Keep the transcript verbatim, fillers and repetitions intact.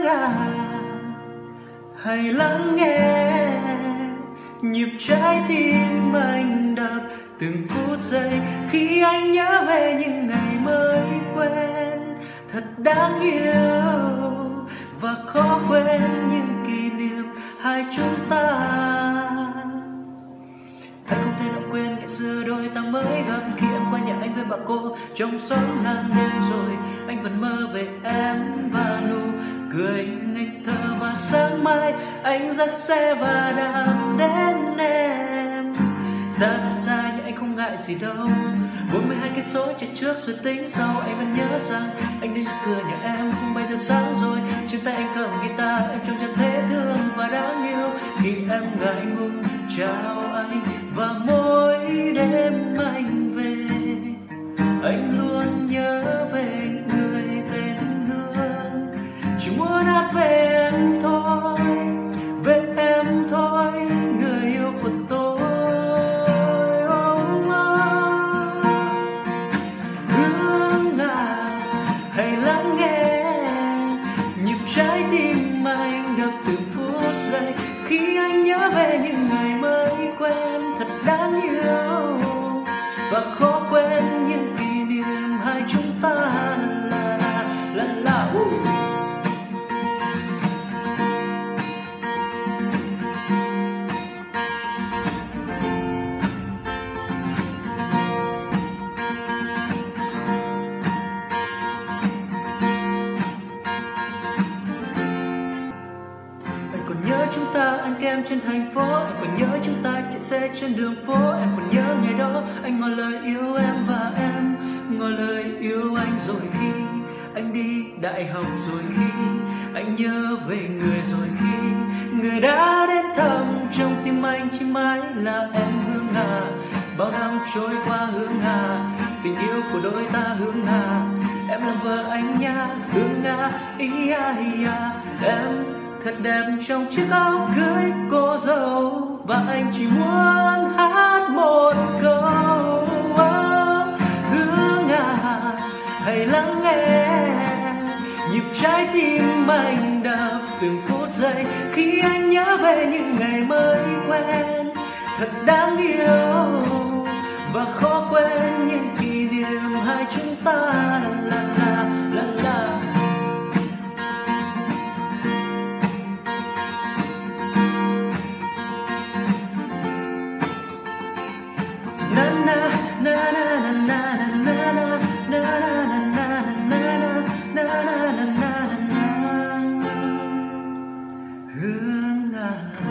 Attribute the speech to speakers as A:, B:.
A: à, hãy lắng nghe nhịp trái tim anh đập từng phút giây khi anh nhớ về những ngày mới quen. Thật đáng yêu và khó quên những kỷ niệm hai chúng ta. Anh không thể nào quên ngày xưa đôi ta mới gặp, khi em qua nhà anh với bà cô trong xóm hàng đêm rồi. Anh vẫn mơ về em và nụ cười ngây thơ, và sáng mai anh dắt xe và đạp đến em. Xa thật xa nhưng anh không ngại gì đâu, bốn mươi hai cây số chạy trước rồi tính sau. Anh vẫn nhớ rằng anh đến cửa nhà em không bao giờ sáng rồi. Trên tay anh cầm guitar, em trông chân thế thương và đáng yêu. Khi em ngại ngùng chào anh và mỗi đêm anh về, anh luôn nhớ về người tên Hương. Chỉ muốn hát về em thôi, về em thôi, người yêu của tôi. Hương à, hãy lắng nghe nhịp trái tim anh đập từng phút giây khi anh nhớ về những ngày mới quen. Thật đáng yêu và khó quên những kỷ niệm hai chúng ta. La la la la uh. Nhớ chúng ta ăn kem trên thành phố, anh còn nhớ chúng ta chạy xe trên đường phố. Em còn nhớ ngày đó anh ngỏ lời yêu em và em ngỏ lời yêu anh. Rồi khi anh đi đại học, rồi khi anh nhớ về người, rồi khi người đã đến thăm trong tim anh chỉ mãi là em Hương à. Bao năm trôi qua Hương à, tình yêu của đôi ta Hương à. Em làm vợ anh nha Hương à, ý à ý à. Em thật đẹp trong chiếc áo cưới cô dâu, và anh chỉ muốn hát một câu. Oh, Hương à, hãy lắng nghe nhịp trái tim anh đập từng phút giây khi anh nhớ về những ngày mới quen. Thật đáng yêu và khó quên những kỷ niệm hai chúng ta. La la la la la. Na na na na na na na na na na na na na. Hương à.